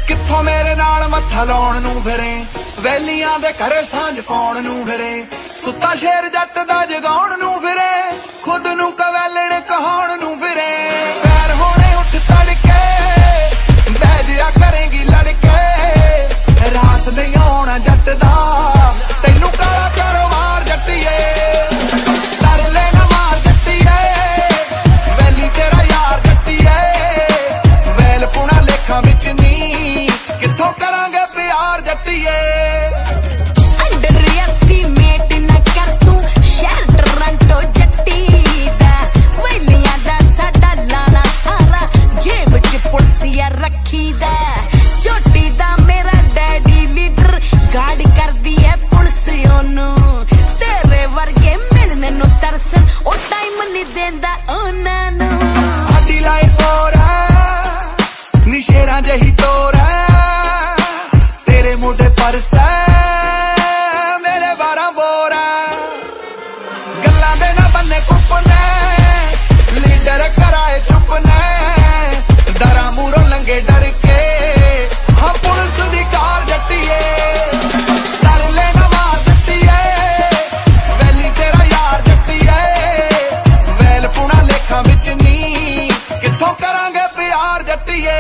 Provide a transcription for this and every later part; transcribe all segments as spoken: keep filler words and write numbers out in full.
ਕਿੱਥੋਂ ਮੇਰੇ ਨਾਲ ਮੱਥਾ ਲਾਉਣ ਨੂੰ ਫਿਰੇ, ਵੈਲੀਆਂ ਦੇ ਘਰੇ ਸਾਂਝ ਪਾਉਣ ਨੂੰ ਫਿਰੇ, ਸੁੱਤਾ ਸ਼ੇਰ ਜੱਟ ਦਾ ਜਗਾਉਣ ਨੂੰ ਫਿਰੇ, ਖੁਦ ਨੂੰ ਕਵੈਲਣ ਕਹਾਉਣ ਨੂੰ ਫਿਰੇ। ਪੈਰ ਹੋਣੇ ਉੱਠ ਤੜਕੇ ਬਹਿ ਜਿਆ ਕਰੇਗੀ ਲੜਕੇ, ਰਾਸ ਨਹੀਂ ਆਉਣਾ ਜੱਟ ਦਾ ਤੈਨੂੰ ਕਾਲਾ ਕਾਰੋਬਾਰ ਜੱਟੀਏ। ਤਰਲੇ ਨਾ ਮਾਰ ਜੱਟੀਏ, ਵੈਲੀ ਤੇਰਾ ਯਾਰ ਜੱਟੀਏ, ਵੈਲ ਪੁਣਾ ਲੇਖਾਂ ਵਿੱਚ ਨੀ ਕਿੱਥੋਂ ਕਰਾਂਗੇ ਪਿਆਰ ਜੱਟੀਏ। ਸਾਡੀ ਲਾਈਫ ਹੋਰ ਹੈ ਨੀ ਸ਼ੇਰਾਂ ਜਿਹੀ ਤੋਰ ਹੈ, ਤੇਰੇ ਮੋਢੇ ਪਰਸ ਹੈ ਮੇਰੇ ਬਾਰਾਂ ਬੋਰ ਹੈ। ਗੱਲਾਂ ਦੇ ਨਾ ਬੰਨੇ ਕੁੱਪਨੇ, ਲੀਡਰ ਕਰਾਏ ਚੁੱਪ ਨੇ, ਡਰਾਂ ਮੂਰੋਂ ਲੰਗੇ ਡਰ ਕੇ, ਹਾਂ ਪੁਲਿਸ ਦੀ ਕਾਰ ਜੱਟੀਏ। ਤਰਲੇ ਨਾ ਮਾਰ ਜੱਟੀਏ, ਵੈਲੀ ਤੇਰਾ ਯਾਰ ਜੱਟੀਏ, ਵੈਲ ਪੁਣਾ ਲੇਖਾਂ ਵਿੱਚ ਨੀ ਕਿੱਥੋਂ ਕਰਾਂਗੇ ਪਿਆਰ ਜੱਟੀਏ।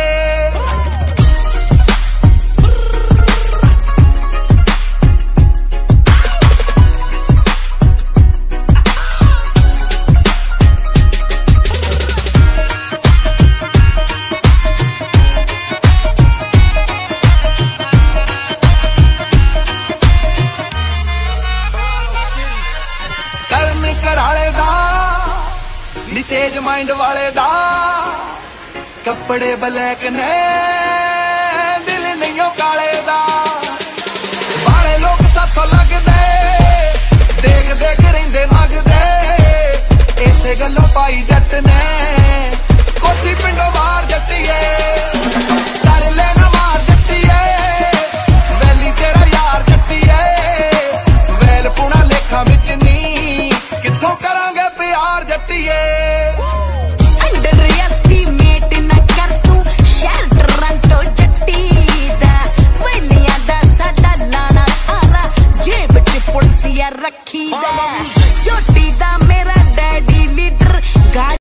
ਕਰਨ ਘਰਾਲੇ ਦਾ ਨੀ ਤੇਜ ਮਾਈਂਡ ਵਾਲੇ ਦਾ, ਕੱਪੜੇ ਬਲੈਕ ਨੇ ਦਿਲ ਨਹੀਂ ਓ ਕਾਲੇ ਦਾ। ਬਾਲੇ ਲੋਕ ਸਾਥੋਂ ਲੱਗਦੇ ਦੇਖ ਦੇਖ ਰਹਿੰਦੇ ਮੰਗਦੇ, ਇਸੇ ਗੱਲੋਂ ਪਾਈ ਜੱਟ ਨੇ ਕੋਠੀ ਪਿੰਡੋਂ ਬਾਹਰ ਜੱਟੀਏ।